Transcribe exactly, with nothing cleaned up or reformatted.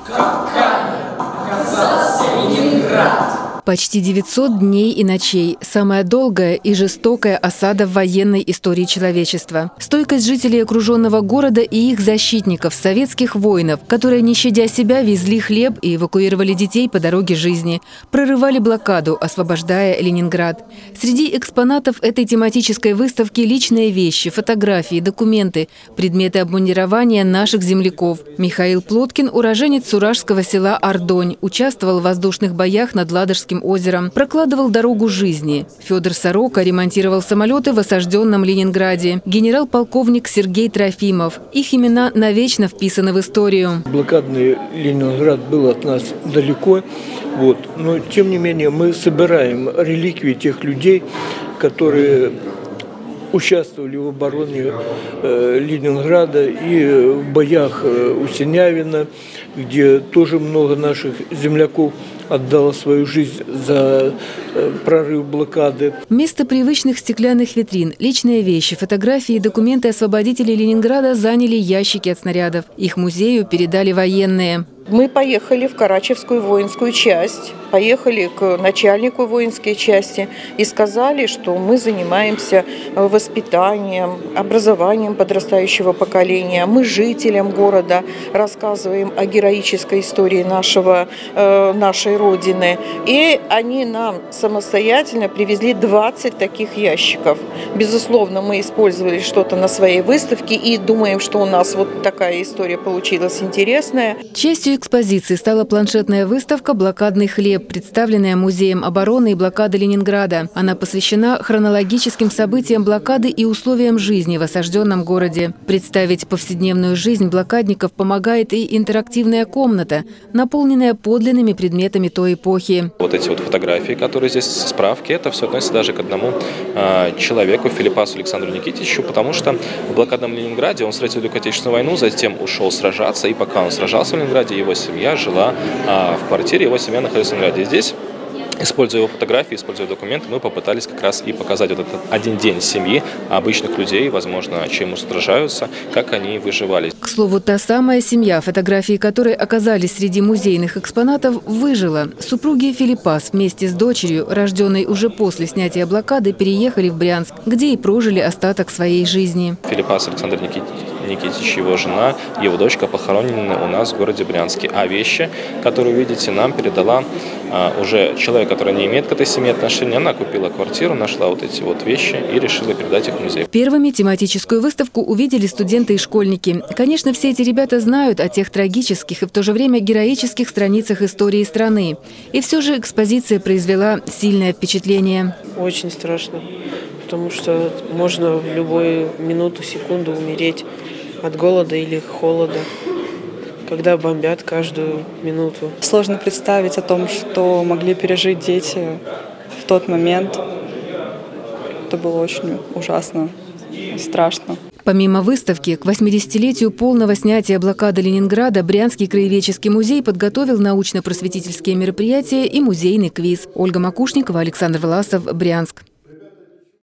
как камень оказался Ленинград. Почти девятьсот дней и ночей – самая долгая и жестокая осада в военной истории человечества. Стойкость жителей окруженного города и их защитников, советских воинов, которые, не щадя себя, везли хлеб и эвакуировали детей по дороге жизни, прорывали блокаду, освобождая Ленинград. Среди экспонатов этой тематической выставки – личные вещи, фотографии, документы, предметы обмундирования наших земляков. Михаил Плоткин – уроженец суражского села Ардонь, участвовал в воздушных боях над Ладожским озером, прокладывал дорогу жизни. Федор Сорока ремонтировал самолеты в осажденном Ленинграде. Генерал-полковник Сергей Трофимов. Их имена навечно вписаны в историю. Блокадный Ленинград был от нас далеко, вот. Но тем не менее мы собираем реликвии тех людей, которые участвовали в обороне э, Ленинграда и в боях э, у Синявина, где тоже много наших земляков отдала свою жизнь за э, прорыв блокады. Вместо привычных стеклянных витрин личные вещи, фотографии и документы освободителей Ленинграда заняли ящики от снарядов. Их музею передали военные. Мы поехали в Карачевскую воинскую часть, поехали к начальнику воинской части и сказали, что мы занимаемся воспитанием, образованием подрастающего поколения. Мы жителям города рассказываем о героической истории нашего, э, нашей Родины. И они нам самостоятельно привезли двадцать таких ящиков. Безусловно, мы использовали что-то на своей выставке и думаем, что у нас вот такая история получилась интересная. Частью экспозиции стала планшетная выставка «Блокадный хлеб», представленная Музеем обороны и блокады Ленинграда. Она посвящена хронологическим событиям блокады и условиям жизни в осажденном городе. Представить повседневную жизнь блокадников помогает и интерактивная комната, наполненная подлинными предметами той эпохи. Вот эти вот фотографии, которые здесь справки, это все относится даже к одному э, человеку, Филиппасу Александру Никитичу, потому что в блокадном Ленинграде он встретил Великую Отечественную войну, затем ушел сражаться, и пока он сражался в Ленинграде, его семья жила а, в квартире, его семья находилась в Ленинграде. Здесь, используя его фотографии, используя документы, мы попытались как раз и показать вот этот один день семьи обычных людей, возможно, чему сражаются, как они выживали. К слову, та самая семья, фотографии которой оказались среди музейных экспонатов, выжила. Супруги Филиппас вместе с дочерью, рожденной уже после снятия блокады, переехали в Брянск, где и прожили остаток своей жизни. Филиппас Александр Никитич, Никитич, его жена, его дочка похоронены у нас в городе Брянске. А вещи, которые вы видите, нам передала а, уже человек, который не имеет к этой семье отношения. Она купила квартиру, нашла вот эти вот вещи и решила передать их в музей. Первыми тематическую выставку увидели студенты и школьники. Конечно, все эти ребята знают о тех трагических и в то же время героических страницах истории страны. И все же экспозиция произвела сильное впечатление. Очень страшно, потому что можно в любую минуту, секунду умереть от голода или холода, когда бомбят каждую минуту. Сложно представить о том, что могли пережить дети в тот момент. Это было очень ужасно и страшно. Помимо выставки, к восьмидесятилетию полного снятия блокады Ленинграда Брянский краеведческий музей подготовил научно-просветительские мероприятия и музейный квиз. Ольга Макушникова, Александр Власов, Брянск.